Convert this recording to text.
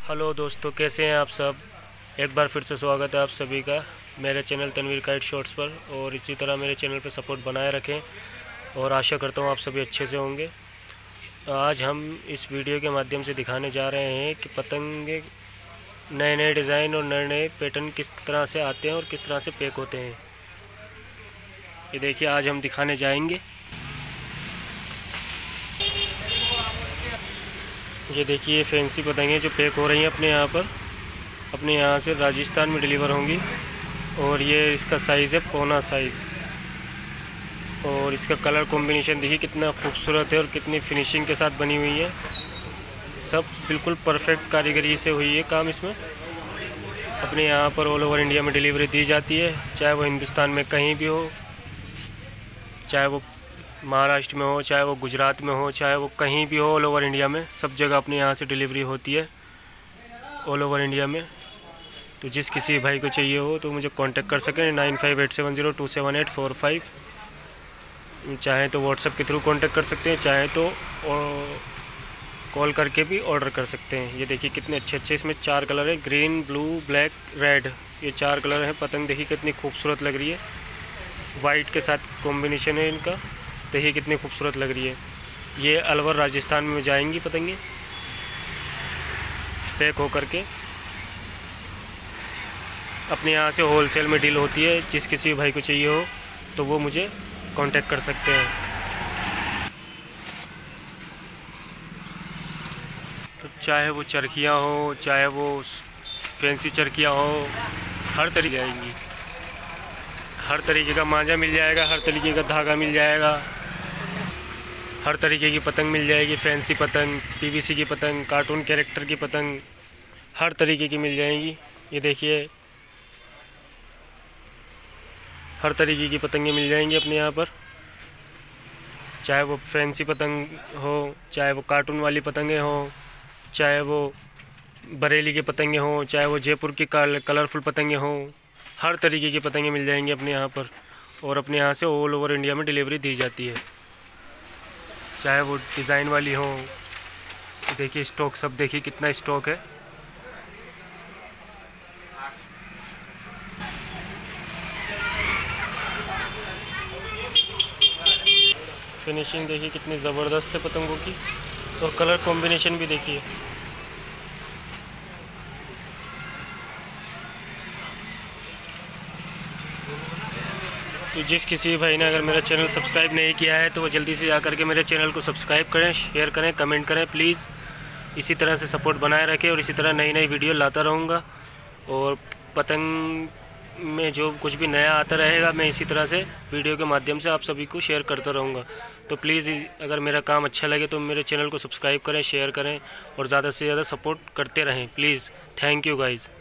Hello दोस्तों, कैसे हैं आप सब। एक बार फिर से स्वागत है आप सभी का मेरे चैनल तनवीर काइट शॉर्ट्स पर। और इसी तरह मेरे चैनल पर सपोर्ट बनाए रखें और आशा करता हूँ आप सभी अच्छे से होंगे। आज हम इस वीडियो के माध्यम से दिखाने जा रहे हैं कि पतंगे नए नए डिज़ाइन और नए नए पैटर्न किस तरह से आते हैं और किस तरह से पैक होते हैं। ये देखिए, आज हम दिखाने जाएंगे। ये देखिए, फैंसी पतंगे जो पैक हो रही हैं अपने यहाँ से राजस्थान में डिलीवर होंगी। और ये इसका साइज़ है पौना साइज़। और इसका कलर कॉम्बिनेशन देखिए कितना खूबसूरत है और कितनी फिनिशिंग के साथ बनी हुई है। सब बिल्कुल परफेक्ट कारीगरी से हुई है काम इसमें। अपने यहाँ पर ऑल ओवर इंडिया में डिलीवरी दी जाती है, चाहे वो हिंदुस्तान में कहीं भी हो, चाहे वो महाराष्ट्र में हो, चाहे वो गुजरात में हो, चाहे वो कहीं भी हो, ऑल ओवर इंडिया में सब जगह अपने यहाँ से डिलीवरी होती है ऑल ओवर इंडिया में। तो जिस किसी भाई को चाहिए हो तो मुझे कांटेक्ट कर सकें 9587027845। चाहे तो व्हाट्सएप के थ्रू कांटेक्ट कर सकते हैं, चाहे तो कॉल करके भी ऑर्डर कर सकते हैं। ये देखिए कितने अच्छे अच्छे इसमें 4 कलर है, ग्रीन, ब्लू, ब्लैक, रेड। ये 4 कलर हैं। पतंग देखिए कितनी खूबसूरत लग रही है, वाइट के साथ कॉम्बिनेशन है इनका। देखिए कितनी खूबसूरत लग रही है। ये अलवर राजस्थान में जाएंगी पतंगे पैक हो करके। अपने यहाँ से होलसेल में डील होती है। जिस किसी भाई को चाहिए हो तो वो मुझे कांटेक्ट कर सकते हैं। तो चाहे वो चरखियाँ हो, चाहे वो फैंसी चरखियाँ हो, हर तरीके आएंगी। हर तरीके का मांझा मिल जाएगा, हर तरीके का धागा मिल जाएगा, हर तरीके की पतंग मिल जाएगी। फैंसी पतंग, पीवीसी की पतंग, कार्टून कैरेक्टर की पतंग, हर तरीके की मिल जाएंगी। ये देखिए, हर तरीके की पतंगें मिल जाएंगी अपने यहाँ पर। चाहे वो फैंसी पतंग हो, चाहे वो कार्टून वाली पतंगें हो, चाहे वो बरेली की पतंगें हो, चाहे वो जयपुर की कलरफुल पतंगें हो, हर तरीके की पतंगें मिल जाएंगी अपने यहाँ पर। और अपने यहाँ से ऑल ओवर इंडिया में डिलीवरी दी जाती है, चाहे वो डिज़ाइन वाली हो। देखिए स्टॉक, सब देखिए कितना स्टॉक है। फिनिशिंग देखिए कितनी ज़बरदस्त है पतंगों की। और कलर कॉम्बिनेशन भी देखिए। तो जिस किसी भाई ने अगर मेरा चैनल सब्सक्राइब नहीं किया है तो वो जल्दी से जाकर के मेरे चैनल को सब्सक्राइब करें, शेयर करें, कमेंट करें प्लीज़। इसी तरह से सपोर्ट बनाए रखें और इसी तरह नई नई वीडियो लाता रहूँगा। और पतंग में जो कुछ भी नया आता रहेगा मैं इसी तरह से वीडियो के माध्यम से आप सभी को शेयर करता रहूँगा। तो प्लीज़ अगर मेरा काम अच्छा लगे तो मेरे चैनल को सब्सक्राइब करें, शेयर करें और ज़्यादा से ज़्यादा सपोर्ट करते रहें प्लीज़। Thank you guys.